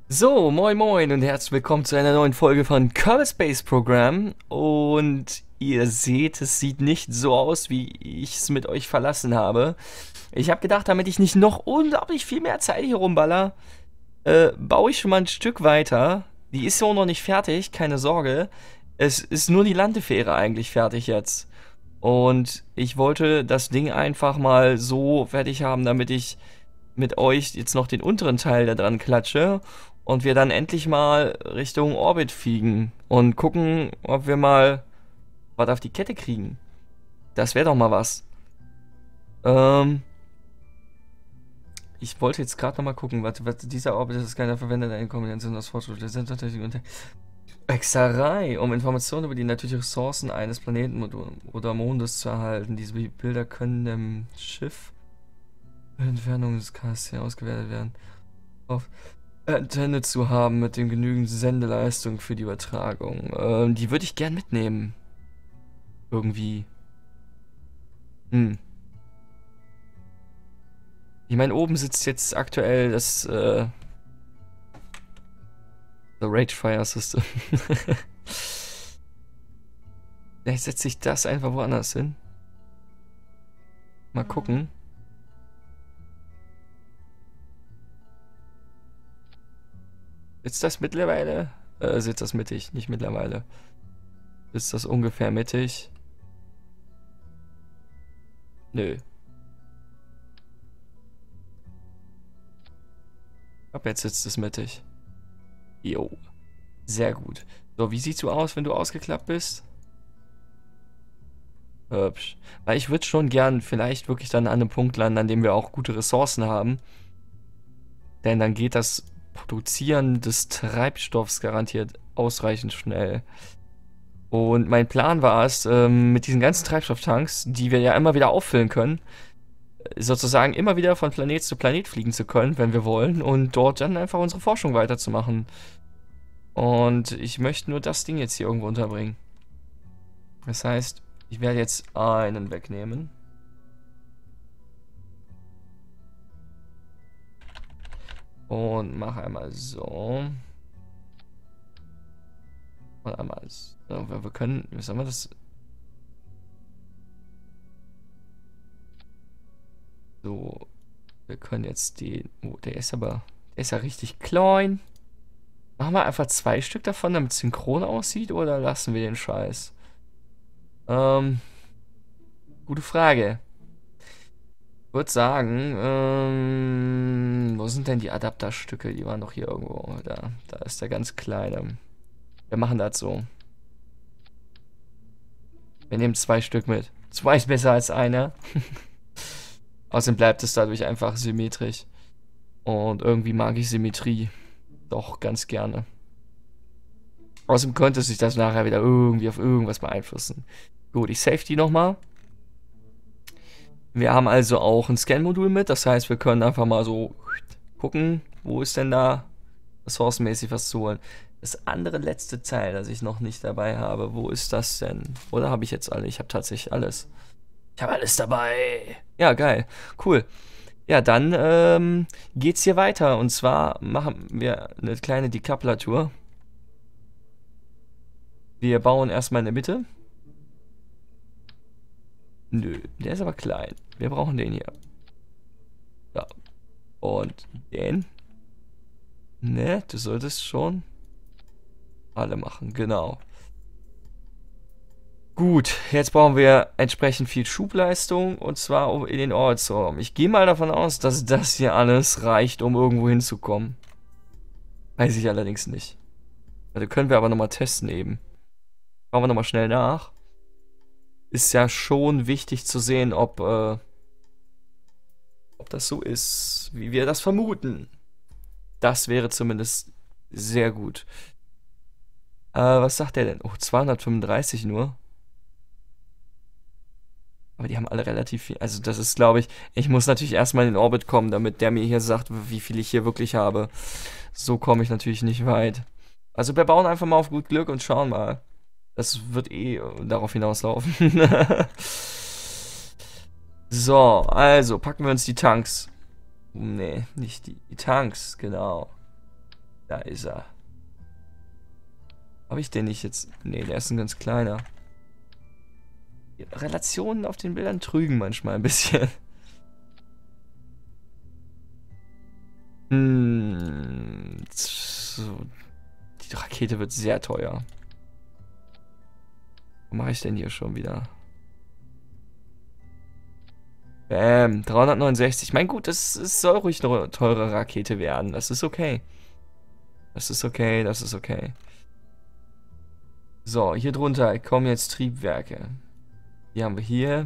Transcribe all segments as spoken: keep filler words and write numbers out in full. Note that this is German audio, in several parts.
So, moin moin und herzlich willkommen zu einer neuen Folge von Kerbal Space Program. Und ihr seht, es sieht nicht so aus, wie ich es mit euch verlassen habe. Ich habe gedacht, damit ich nicht noch unglaublich viel mehr Zeit hier rumballer, äh, baue ich schon mal ein Stück weiter. Die ist ja auch noch nicht fertig, keine Sorge. Es ist nur die Landefähre eigentlich fertig jetzt. Und ich wollte das Ding einfach mal so fertig haben, damit ich mit euch jetzt noch den unteren Teil da dran klatsche und wir dann endlich mal Richtung Orbit fliegen und gucken, ob wir mal was auf die Kette kriegen. Das wäre doch mal was. Ähm, ich wollte jetzt gerade noch mal gucken, was, was dieser Orbit ist, keiner verwendet eine Kombination aus Fortschritt der Sensortechnik und der Hexerei, um Informationen über die natürlichen Ressourcen eines Planeten oder Mondes zu erhalten. Diese Bilder können dem Schiff Entfernung des K S C ausgewertet werden. Auf Antenne zu haben mit dem genügend Sendeleistung für die Übertragung. Ähm, die würde ich gern mitnehmen. Irgendwie. Hm. Ich meine, oben sitzt jetzt aktuell das, äh, The Ragefire System. Vielleicht setze ich das einfach woanders hin. Mal gucken. Ist das mittlerweile? Äh, sitzt das mittig, nicht mittlerweile. Ist das ungefähr mittig? Nö. Ab jetzt sitzt es mittig. Jo. Sehr gut. So, wie siehst du aus, wenn du ausgeklappt bist? Hübsch. Weil ich würde schon gern vielleicht wirklich dann an einem Punkt landen, an dem wir auch gute Ressourcen haben. Denn dann geht das Produzieren des Treibstoffs garantiert ausreichend schnell. Und mein Plan war es, ähm, mit diesen ganzen Treibstofftanks, die wir ja immer wieder auffüllen können, sozusagen immer wieder von Planet zu Planet fliegen zu können, wenn wir wollen, und dort dann einfach unsere Forschung weiterzumachen. Und ich möchte nur das Ding jetzt hier irgendwo unterbringen. Das heißt, ich werde jetzt einen wegnehmen. Und mache einmal so. Und einmal so. Wir können, wie soll man das? So. Wir können jetzt den. Oh, der ist aber. Der ist ja richtig klein. Machen wir einfach zwei Stück davon, damit es synchron aussieht, oder lassen wir den Scheiß? Ähm. Gute Frage. Ich würde sagen, ähm, wo sind denn die Adapterstücke? Die waren doch hier irgendwo. Da, da ist der ganz kleine. Wir machen das so. Wir nehmen zwei Stück mit. Zwei ist besser als einer. Außerdem bleibt es dadurch einfach symmetrisch. Und irgendwie mag ich Symmetrie doch ganz gerne. Außerdem könnte sich das nachher wieder irgendwie auf irgendwas beeinflussen. Gut, ich save die nochmal. Wir haben also auch ein Scan-Modul mit, das heißt, wir können einfach mal so gucken, wo ist denn da ressourcenmäßig was zu holen. Das andere letzte Teil, das ich noch nicht dabei habe, wo ist das denn? Oder habe ich jetzt alle? Ich habe tatsächlich alles. Ich habe alles dabei. Ja, geil. Cool. Ja, dann ähm, geht's hier weiter. Und zwar machen wir eine kleine Decoupler-Tour. Wir bauen erstmal in der Mitte. Nö, der ist aber klein. Wir brauchen den hier. Ja. Und den. Ne, du solltest schon alle machen, genau. Gut, jetzt brauchen wir entsprechend viel Schubleistung, und zwar in den Ortsraum. Ich gehe mal davon aus, dass das hier alles reicht, um irgendwo hinzukommen. Weiß ich allerdings nicht. Also können wir aber nochmal testen eben. Schauen wir nochmal schnell nach. Ist ja schon wichtig zu sehen, ob, äh, ob das so ist, wie wir das vermuten. Das wäre zumindest sehr gut. Äh, was sagt der denn? Oh, zweihundertfünfunddreißig nur. Aber die haben alle relativ viel. Also das ist, glaube ich, ich muss natürlich erstmal in den Orbit kommen, damit der mir hier sagt, wie viel ich hier wirklich habe. So komme ich natürlich nicht weit. Also wir bauen einfach mal auf gut Glück und schauen mal. Das wird eh darauf hinauslaufen. So, also packen wir uns die Tanks. Nee, nicht die, die Tanks, genau. Da ist er. Habe ich den nicht jetzt? Ne, der ist ein ganz kleiner. Die Relationen auf den Bildern trügen manchmal ein bisschen. Hm. So. Die Rakete wird sehr teuer. Was mache ich denn hier schon wieder? Bam, dreihundertneunundsechzig. Mein gut, das, das soll ruhig eine teure Rakete werden. Das ist okay. Das ist okay, das ist okay. So, hier drunter kommen jetzt Triebwerke. Die haben wir hier.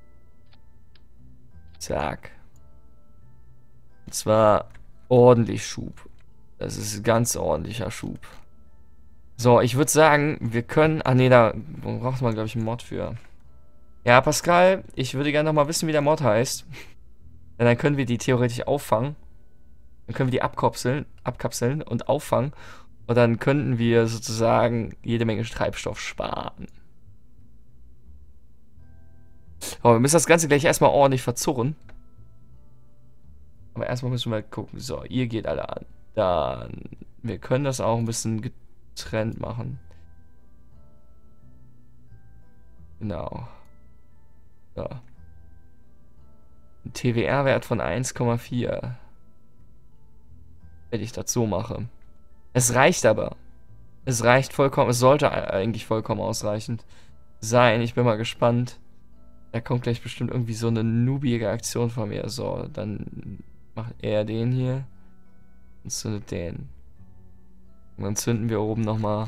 Zack. Und zwar ordentlich Schub. Das ist ganz ordentlicher Schub. So, ich würde sagen, wir können... Ah ne, da braucht man, glaube ich, einen Mod für. Ja, Pascal, ich würde gerne noch mal wissen, wie der Mod heißt. Denn dann können wir die theoretisch auffangen. Dann können wir die abkapseln, abkapseln und auffangen. Und dann könnten wir sozusagen jede Menge Treibstoff sparen. Aber wir müssen das Ganze gleich erstmal ordentlich verzurren. Aber erstmal müssen wir gucken. So, ihr geht alle an. Dann, wir können das auch ein bisschen getrennt machen. Genau. So. Ein T W R-Wert von eins Komma vier. Wenn ich das so mache. Es reicht aber. Es reicht vollkommen. Es sollte eigentlich vollkommen ausreichend sein. Ich bin mal gespannt. Da kommt gleich bestimmt irgendwie so eine noobige Aktion von mir. So, dann macht er den hier und zündet den. Und dann zünden wir oben nochmal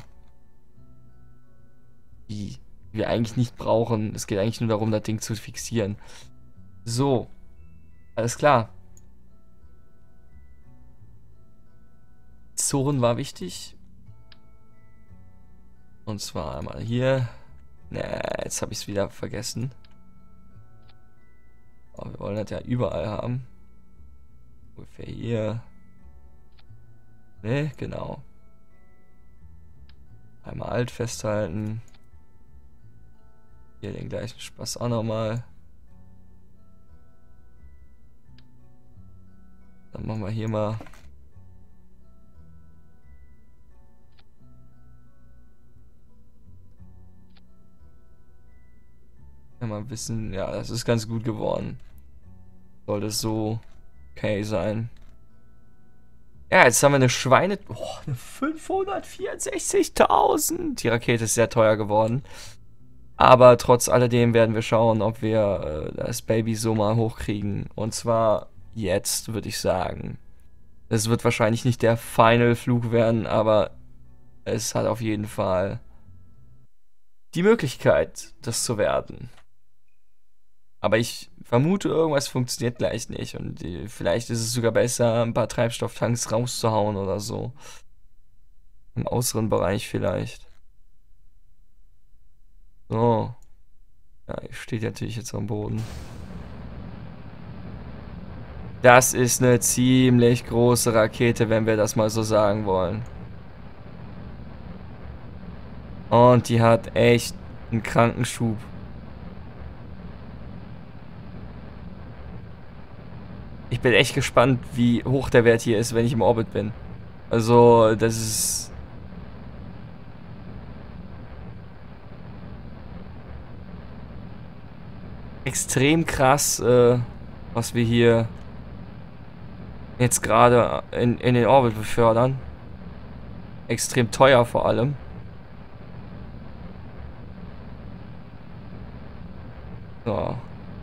die wir eigentlich nicht brauchen. Es geht eigentlich nur darum, das Ding zu fixieren. So. Alles klar. Zoren war wichtig. Und zwar einmal hier. Ne, jetzt habe ich es wieder vergessen. Aber wir wollen das ja überall haben. Ungefähr hier. Ne, genau. Einmal Alt festhalten. Hier den gleichen Spaß auch nochmal. Dann machen wir hier mal. Ja, mal wissen. Ja, das ist ganz gut geworden. Sollte so okay sein. Ja, jetzt haben wir eine Schweine... Oh, eine fünfhundertvierundsechzigtausend. Die Rakete ist sehr teuer geworden. Aber trotz alledem werden wir schauen, ob wir äh, das Baby so mal hochkriegen. Und zwar jetzt, würde ich sagen. Es wird wahrscheinlich nicht der Final-Flug werden, aber es hat auf jeden Fall die Möglichkeit, das zu werden. Aber ich vermute, irgendwas funktioniert gleich nicht. Und die, vielleicht ist es sogar besser, ein paar Treibstofftanks rauszuhauen oder so. Im äußeren Bereich vielleicht. So. Ja, steht natürlich jetzt am Boden. Das ist eine ziemlich große Rakete, wenn wir das mal so sagen wollen. Und die hat echt einen kranken Schub. Ich bin echt gespannt, wie hoch der Wert hier ist, wenn ich im Orbit bin. Also, das ist... extrem krass, äh, was wir hier jetzt gerade in, in den Orbit befördern. Extrem teuer vor allem. So.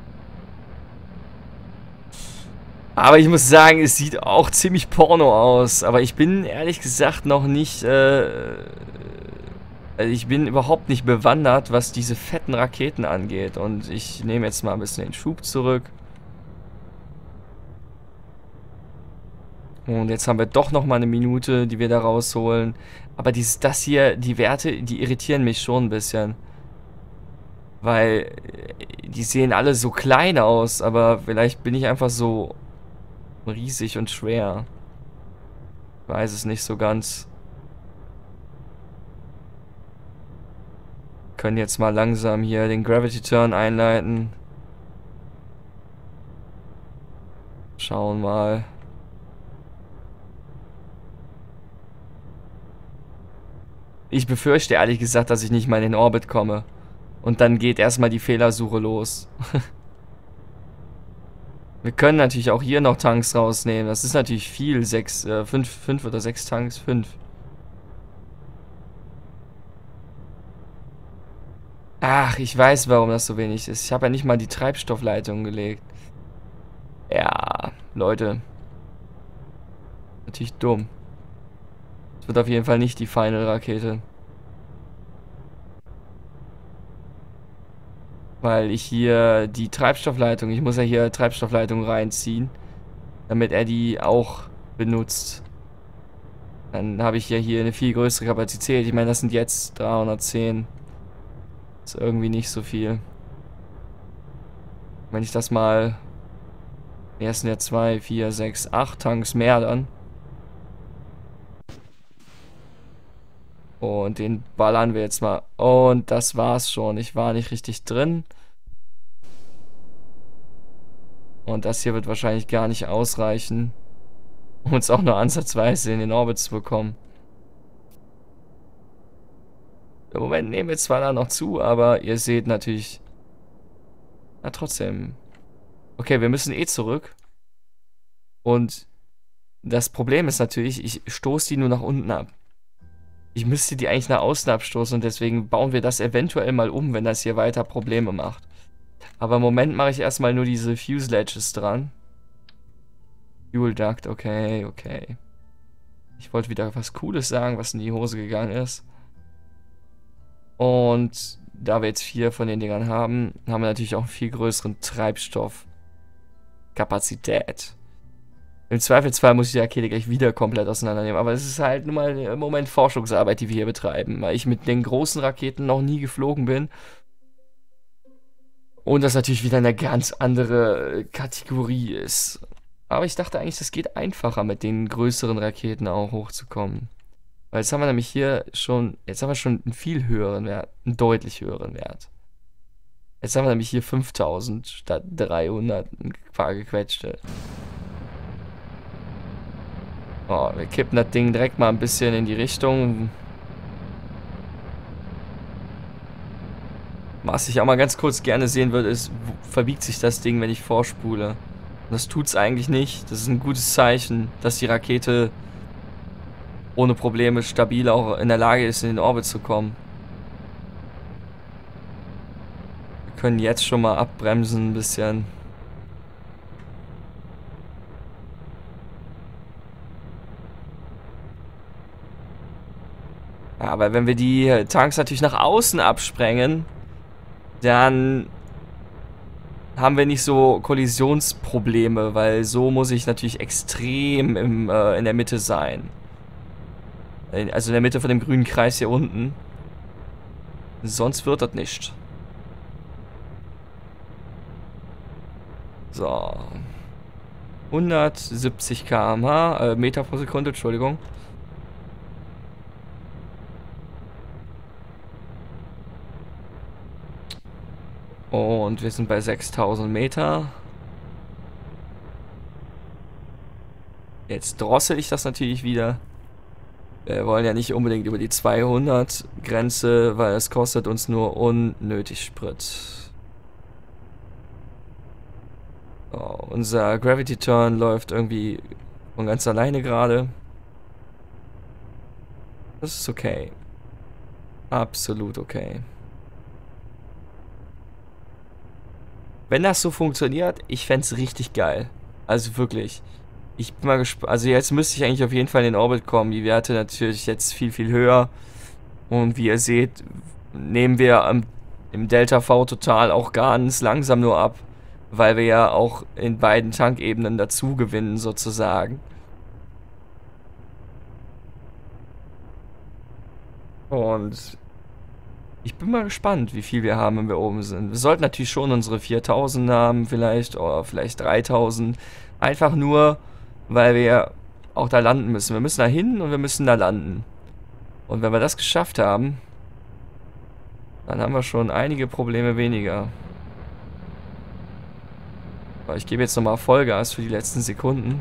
Aber ich muss sagen, es sieht auch ziemlich porno aus. Aber ich bin ehrlich gesagt noch nicht... Äh, also ich bin überhaupt nicht bewandert, was diese fetten Raketen angeht. Und ich nehme jetzt mal ein bisschen den Schub zurück. Und jetzt haben wir doch noch mal eine Minute, die wir da rausholen. Aber dieses, das hier, die Werte, die irritieren mich schon ein bisschen. Weil die sehen alle so klein aus, aber vielleicht bin ich einfach so riesig und schwer. Ich weiß es nicht so ganz. Wir können jetzt mal langsam hier den Gravity Turn einleiten. Schauen mal. Ich befürchte ehrlich gesagt, dass ich nicht mal in den Orbit komme. Und dann geht erstmal die Fehlersuche los. Wir können natürlich auch hier noch Tanks rausnehmen. Das ist natürlich viel. Sechs, äh, fünf, fünf oder sechs Tanks. Fünf. Ach, ich weiß, warum das so wenig ist. Ich habe ja nicht mal die Treibstoffleitung gelegt. Ja, Leute. Natürlich dumm. Es wird auf jeden Fall nicht die Final-Rakete. Weil ich hier die Treibstoffleitung, ich muss ja hier Treibstoffleitung reinziehen, damit er die auch benutzt. Dann habe ich ja hier eine viel größere Kapazität. Ich meine, das sind jetzt dreihundertzehn. Ist irgendwie nicht so viel. Wenn ich das mal... Hier sind ja zwei, vier, sechs, acht Tanks mehr dann. Und den ballern wir jetzt mal. Und das war's schon. Ich war nicht richtig drin. Und das hier wird wahrscheinlich gar nicht ausreichen, um uns auch nur ansatzweise in den Orbit zu bekommen. Im Moment nehmen wir zwar da noch zu, aber ihr seht natürlich... Na, trotzdem. Okay, wir müssen eh zurück. Und das Problem ist natürlich, ich stoße die nur nach unten ab. Ich müsste die eigentlich nach außen abstoßen und deswegen bauen wir das eventuell mal um, wenn das hier weiter Probleme macht. Aber im Moment mache ich erstmal nur diese Fuselages dran. Fuel Duct, okay, okay. Ich wollte wieder was Cooles sagen, was in die Hose gegangen ist. Und da wir jetzt vier von den Dingern haben, haben wir natürlich auch einen viel größeren Treibstoffkapazität. Im Zweifelsfall muss ich die Rakete gleich wieder komplett auseinandernehmen. Aber es ist halt nun mal im Moment Forschungsarbeit, die wir hier betreiben. Weil ich mit den großen Raketen noch nie geflogen bin. Und das natürlich wieder eine ganz andere Kategorie ist. Aber ich dachte eigentlich, das geht einfacher, mit den größeren Raketen auch hochzukommen. Weil jetzt haben wir nämlich hier schon, jetzt haben wir schon einen viel höheren Wert, einen deutlich höheren Wert. Jetzt haben wir nämlich hier fünftausend statt dreihundert, ein paar gequetschte. Oh, wir kippen das Ding direkt mal ein bisschen in die Richtung. Was ich auch mal ganz kurz gerne sehen würde, ist, verbiegt sich das Ding, wenn ich vorspule. Und das tut's eigentlich nicht. Das ist ein gutes Zeichen, dass die Rakete ohne Probleme stabil auch in der Lage ist, in den Orbit zu kommen. Wir können jetzt schon mal abbremsen ein bisschen. Aber wenn wir die Tanks natürlich nach außen absprengen, dann haben wir nicht so Kollisionsprobleme, weil so muss ich natürlich extrem im, äh, in der Mitte sein. Also in der Mitte von dem grünen Kreis hier unten. Sonst wird das nicht. So. hundertsiebzig Kilometer pro Stunde, äh, Meter pro Sekunde, Entschuldigung. Und wir sind bei sechstausend Meter. Jetzt drossel ich das natürlich wieder. Wir wollen ja nicht unbedingt über die zweihundert Grenze, weil es kostet uns nur unnötig Sprit. So, unser Gravity Turn läuft irgendwie von ganz alleine gerade. Das ist okay. Absolut okay. Wenn das so funktioniert, ich fände es richtig geil. Also wirklich. Ich bin mal gespannt. Also jetzt müsste ich eigentlich auf jeden Fall in den Orbit kommen. Die Werte natürlich jetzt viel, viel höher. Und wie ihr seht, nehmen wir am, im Delta V total auch ganz langsam nur ab. Weil wir ja auch in beiden Tankebenen dazu gewinnen sozusagen. Und ich bin mal gespannt, wie viel wir haben, wenn wir oben sind. Wir sollten natürlich schon unsere viertausend haben, vielleicht, oder vielleicht dreitausend. Einfach nur, weil wir auch da landen müssen. Wir müssen da hin und wir müssen da landen. Und wenn wir das geschafft haben, dann haben wir schon einige Probleme weniger. Aber ich gebe jetzt nochmal Vollgas für die letzten Sekunden.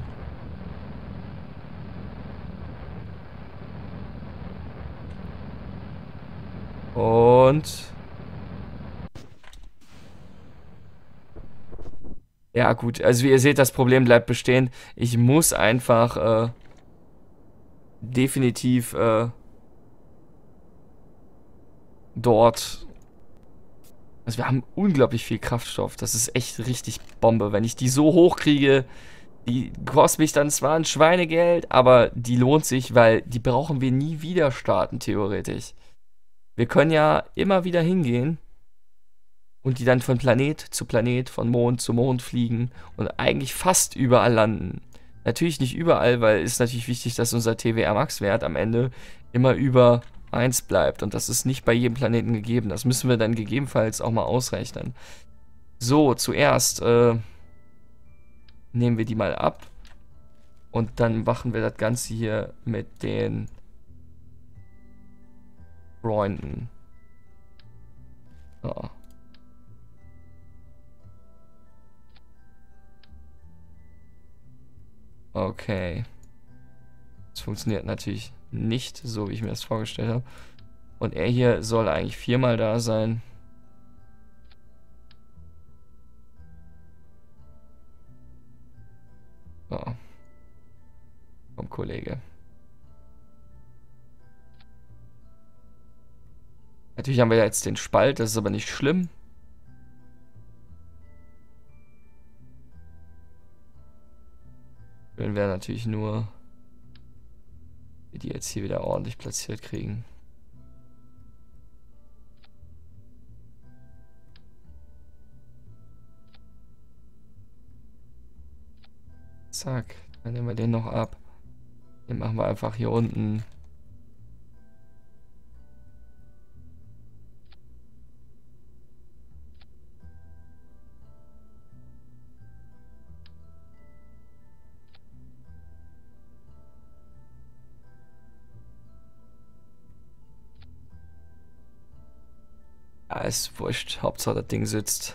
Und... Ja gut, also wie ihr seht, das Problem bleibt bestehen. Ich muss einfach äh, definitiv äh, dort... Also wir haben unglaublich viel Kraftstoff. Das ist echt richtig Bombe. Wenn ich die so hoch kriege, die kostet mich dann zwar ein Schweinegeld, aber die lohnt sich, weil die brauchen wir nie wieder starten, theoretisch. Wir können ja immer wieder hingehen und die dann von Planet zu Planet, von Mond zu Mond fliegen und eigentlich fast überall landen. Natürlich nicht überall, weil es ist natürlich wichtig, dass unser T W R Max-Wert am Ende immer über eins bleibt. Und das ist nicht bei jedem Planeten gegeben. Das müssen wir dann gegebenenfalls auch mal ausrechnen. So, zuerst äh, nehmen wir die mal ab. Und dann machen wir das Ganze hier mit den Freunden. So. Okay. Das funktioniert natürlich nicht so, wie ich mir das vorgestellt habe. Und er hier soll eigentlich viermal da sein. So. Komm, Kollege. Natürlich haben wir jetzt den Spalt, das ist aber nicht schlimm. Schön wäre natürlich nur, wie die jetzt hier wieder ordentlich platziert kriegen. Zack, dann nehmen wir den noch ab. Den machen wir einfach hier unten. Ja, ist wurscht. Hauptsache das Ding sitzt.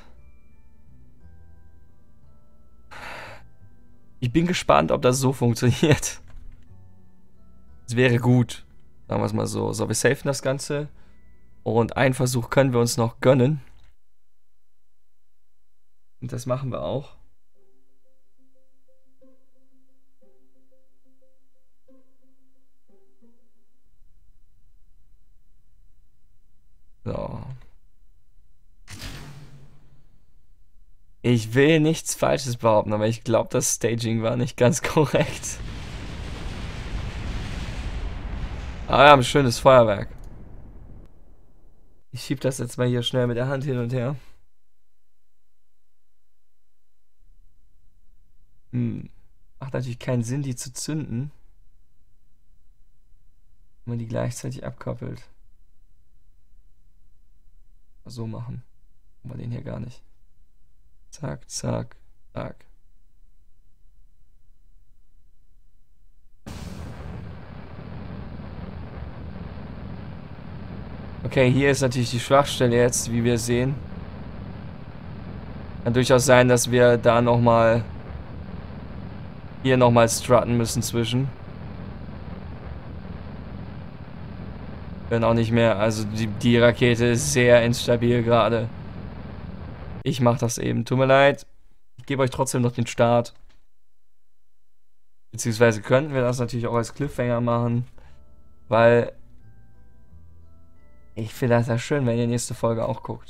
Ich bin gespannt, ob das so funktioniert. Es wäre gut. Sagen wir es mal so. So, wir safen das Ganze. Und einen Versuch können wir uns noch gönnen. Und das machen wir auch. So. Ich will nichts Falsches behaupten, aber ich glaube, das Staging war nicht ganz korrekt. Aber wir haben ein schönes Feuerwerk. Ich schieb das jetzt mal hier schnell mit der Hand hin und her. Hm. Macht natürlich keinen Sinn, die zu zünden. Wenn man die gleichzeitig abkoppelt. So machen. Machen wir den hier gar nicht. Zack, zack, zack. Okay, hier ist natürlich die Schwachstelle jetzt, wie wir sehen. Kann durchaus sein, dass wir da nochmal hier nochmal strutten müssen zwischen. Können auch nicht mehr, also die, die Rakete ist sehr instabil gerade. Ich mach das eben, tut mir leid. Ich gebe euch trotzdem noch den Start. Beziehungsweise könnten wir das natürlich auch als Cliffhanger machen. Weil ich finde das ja schön, wenn ihr nächste Folge auch guckt.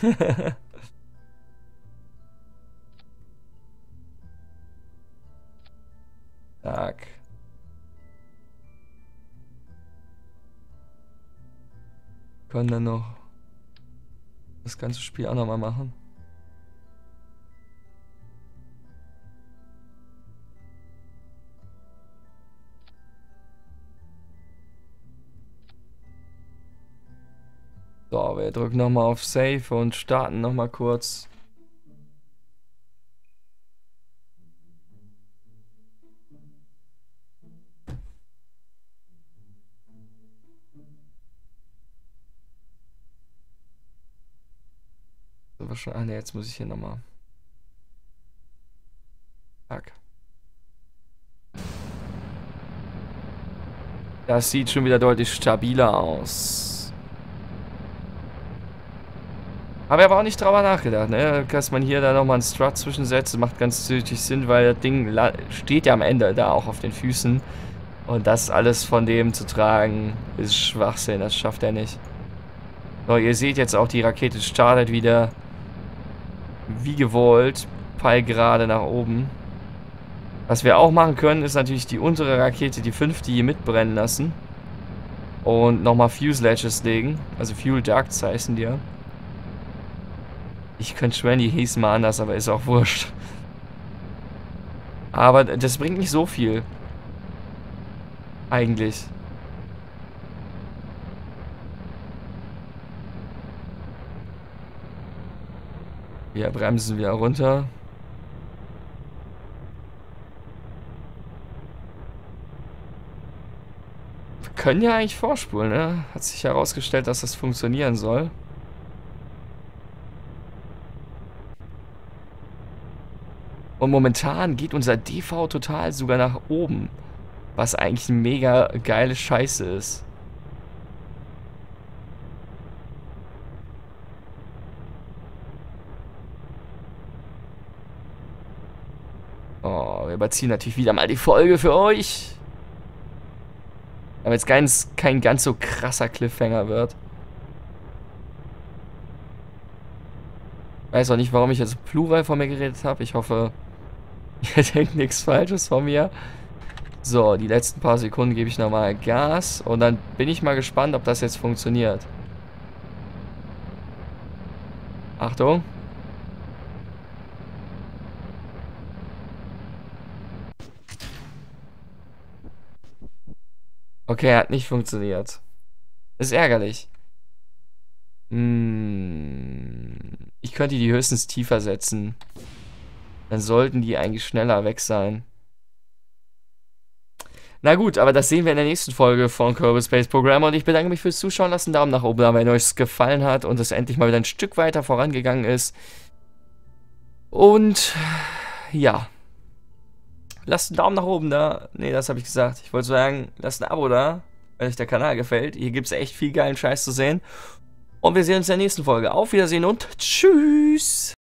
Zack. Können dann noch das ganze Spiel auch nochmal machen. So, wir drücken nochmal auf Save und starten nochmal kurz. So, wahrscheinlich. Ah, ne, jetzt muss ich hier nochmal. Zack. Das sieht schon wieder deutlich stabiler aus. Aber ich habe auch nicht drüber nachgedacht, ne? Dass man hier da nochmal einen Strut zwischensetzt, macht ganz natürlich Sinn, weil das Ding steht ja am Ende da auch auf den Füßen. Und das alles von dem zu tragen, ist Schwachsinn, das schafft er nicht. So, ihr seht jetzt auch, die Rakete startet wieder wie gewollt, Pfeil gerade nach oben. Was wir auch machen können, ist natürlich die untere Rakete, die fünfte, hier mitbrennen lassen. Und nochmal Fuselages legen, also Fuel Ducts heißen die ja. Ich könnte schwören, die hießen mal anders, aber ist auch wurscht. Aber das bringt nicht so viel. Eigentlich. Wir bremsen wieder runter. Wir können ja eigentlich vorspulen, ne? Hat sich herausgestellt, dass das funktionieren soll. Und momentan geht unser D V total sogar nach oben. Was eigentlich eine mega geile Scheiße ist. Oh, wir überziehen natürlich wieder mal die Folge für euch. Aber jetzt kein, kein ganz so krasser Cliffhanger wird. Weiß auch nicht, warum ich jetzt Plural von mir geredet habe. Ich hoffe, ihr denkt nichts Falsches von mir. So, die letzten paar Sekunden gebe ich nochmal Gas. Und dann bin ich mal gespannt, ob das jetzt funktioniert. Achtung. Okay, hat nicht funktioniert. Ist ärgerlich. Hm, ich könnte die höchstens tiefer setzen. Dann sollten die eigentlich schneller weg sein. Na gut, aber das sehen wir in der nächsten Folge von Kerbal Space Program. Und ich bedanke mich fürs Zuschauen. Lasst einen Daumen nach oben da, wenn euch es gefallen hat und es endlich mal wieder ein Stück weiter vorangegangen ist. Und ja. Lasst einen Daumen nach oben da. Ne, das habe ich gesagt. Ich wollte sagen, lasst ein Abo da, wenn euch der Kanal gefällt. Hier gibt es echt viel geilen Scheiß zu sehen. Und wir sehen uns in der nächsten Folge. Auf Wiedersehen und tschüss.